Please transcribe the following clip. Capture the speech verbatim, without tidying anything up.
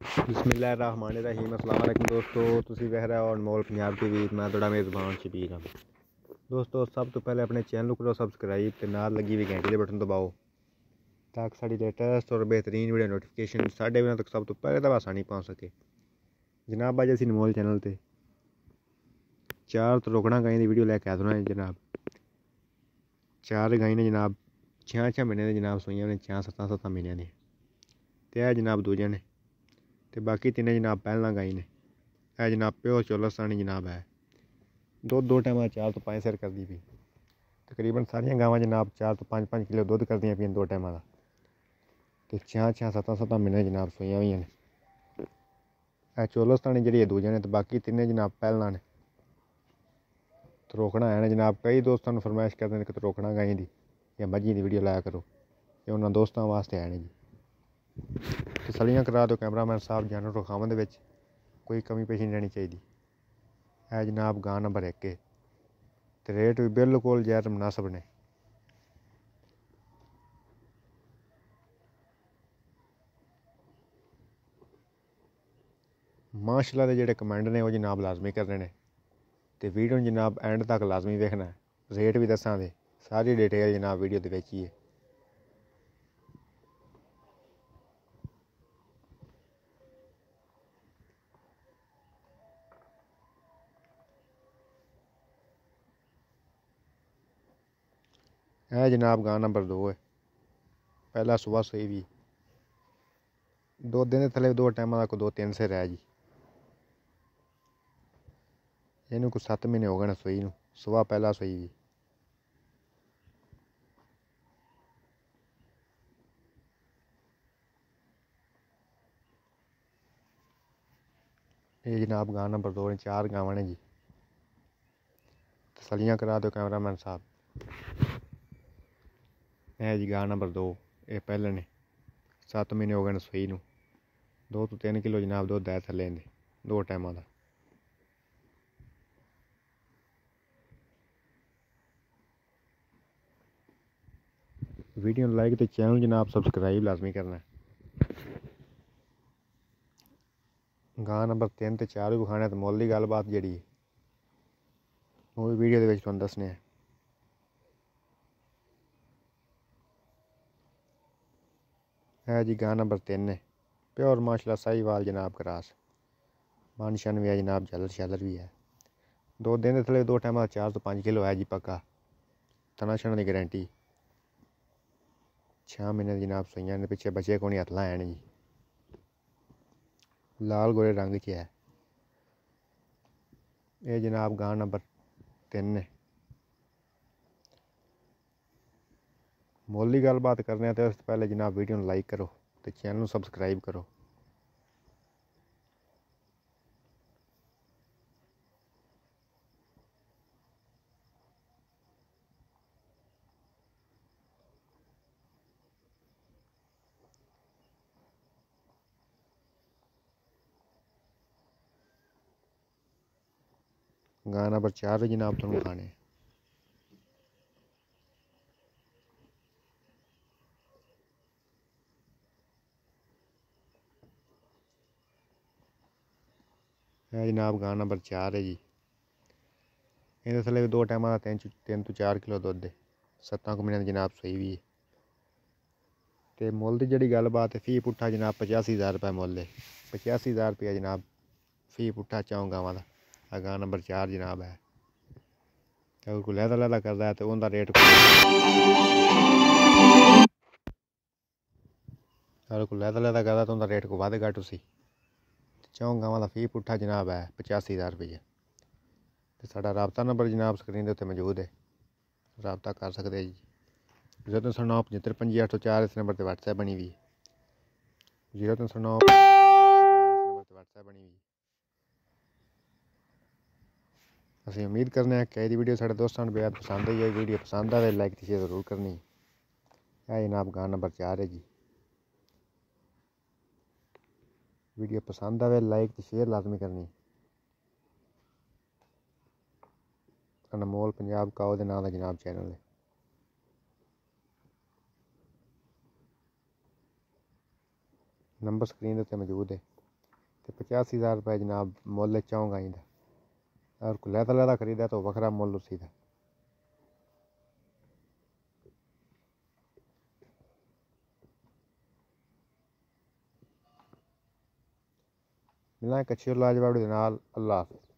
बिस्मिल्लाहिर्रहमानिर्रहीम। अस्सलाम वालेकुम दोस्तों, तुसी वेख रहे हो अनमोल पंजाब टीवी। मैं तुहाडा मेज़बान शबीर हाँ। दोस्तों सब तो पहले अपने चैनल करो सब्सक्राइब ते नाल लगी हुई घंटी दे बटन दबाओ ताकि साड़ी लेटेस्ट और बेहतरीन वीडियो नोटिफिकेशन साढ़े बजे तक सब तो पहले तो आसानी पहुँच सके। जनाब अज असीं अनमोल चैनल ते चार तरोकड़ा गाईं दी वीडियो लैके आए हैं जनाब। चार गाईं ने जनाब छः छः महीने जनाब सूइयां ने, छः सत्तां सत्तां महीने ने ते है जनाब दूजे ने ते बाकी तिन्ने जनाब पैह्लां गाई ने। है जनाब प्योर चोलस्तानी जनाब है। दुद्ध दो टाइम चार तो पंज सिर करदी पई। तकरीबन सारियां गावां जनाब चार तो पंज पंज किलो दुद्ध करदियां पियां दो टाइमां दा ते छः छः सत्तां सत्तां महीने जनाब सूइयां होइयां ने। है चोलस्तानी जेह्ड़ी दूजे ने ते बाकी तिन्ने जनाब पैह्लां ने। तरोकड़ा है ने जनाब। कई दोस्तां नूं फरमाइश करदे ने कि तरोकड़ा गाईं दी जां मज्झी दी वीडियो लाया करो, ये उन्हां दोस्तां वास्ते है ने जी। तसल्लियां करा दो कैमरामैन साहब, जानवर रखावन दे विच कोई कमी पेशी नहीं रहनी चाहिए। है जनाब गां नंबर एक ते रेट भी बिल्कुल जैर मुनासब ने। माशाअल्लाह दे जेह्ड़े कमेंट ने वो जनाब लाजमी करने ने ते वीडियो जनाब एंड तक लाजमी वेखना है। रेट भी दस्सां दे सारी डिटेल जनाब वीडियो दे विच ही है। है जनाब गां नंबर दो है। पहला सुबह सोई भी दो दिन थले दो टाइमां दा दो तीन सिर है जी। इनू कोई सत्त महीने हो गए ने सोई नूं। सुबह पहला सोई भी ये जनाब गां नंबर दो ने। चार गावां ने जी। तसल्लियां करा दो कैमरामैन साहब। है जी गां नंबर दो, ये पहले ने सत्त महीने हो गए ने सूई नूं। दो तो तीन किलो जनाब दुद्ध है थल्ले इंदे दो टाइमां दा। वीडियो लाइक ते चैनल जनाब सब्सक्राइब लाजमी करना है। गां नंबर तीन ते चार भी विखाने ते मुੱਲ दी गल्लबात जेह्ड़ी वो भी वीडियो दे विच तुहानूं दस्सने हैं। है जी गां नंबर तीन है। प्योर माशाल्लाह साहीवाल जनाब क्रास। मन शन भी है जनाब, झल्लर शैलर भी है। दो दिन दे थल्ले दो टाइमां दा चार तो पंज किलो है जी पक्का। तना छना दी गारंटी। छः महीने दी जनाब सूइयां ने। पिच्छे बच्चे कोनी हत्थला है जी। लाल गोरे रंग च है। ये जनाब गां नंबर तीन है। मुੱਲ दी गल्लबात करने ते उस तो पहले जनाब वीडियो नूं लाइक करो ते चैनल नूं सब्सक्राइब करो। गां नंबर चार जनाब तुहानूं विखाने है जनाब गां नंबर चार है जी। इहदे थल्ले भी दो टाइमां दा तीन तीन तो चार किलो दुद्ध है। सत्तां कुछ महीने दी जनाब सूई भी है। ते मुੱਲ दी जेह्ड़ी गल्लबात है फी पुट्ठा जनाब पचासी हज़ार रुपये मुੱਲ है। पचासी हज़ार रुपया जनाब फी पुट्ठा चौं गावां दा। आ गां नंबर चार जनाब है। अगर कोई लैदा लैदा करदा है तो उंदा रेट अगर कोई लैदा लैदा करदा तो उंदा रेट कोई बद्ध घट्ट उसी। चौं गावां दा फी पुट्ठा जनाब है पचासी हज़ार रुपया। ते साढ़ा राबता नंबर जनाब स्क्रीन दे उत्ते मौजूद है, राबता कर सकदे जी। जीरो तीन सौ नौ पचहत्तर पंजी अठ सौ चार इस नंबर पर व्हाट्सएप बनी हुई है। जीरो तीन सौ नौ इस नंबर पर व्हाट्सएप बनी हुई है। असीं उम्मीद करने हैं कि वीडियो साढ़े दोस्तां नूं बेहद पसंद आई है। वीडियो पसंद आए लाइक ते शेयर जरूर करनी है। जनाब गां नंबर चार है जी। वीडियो पसंद आए लाइक ते शेयर लाजमी करनी। अनमोल पंजाब काओ दे नाम दा जनाब चैनल है। नंबर स्क्रीन उत्ते मौजूद है। तो पचासी हज़ार रुपये जनाब मुल चाहूँगा इंदा। और कोई लैदा लैदा खरीदा तो वखरा मुल उसी दा। मिलां कच्ची और लाजवाब दे नाल। अल्लाह हाफ़िज़।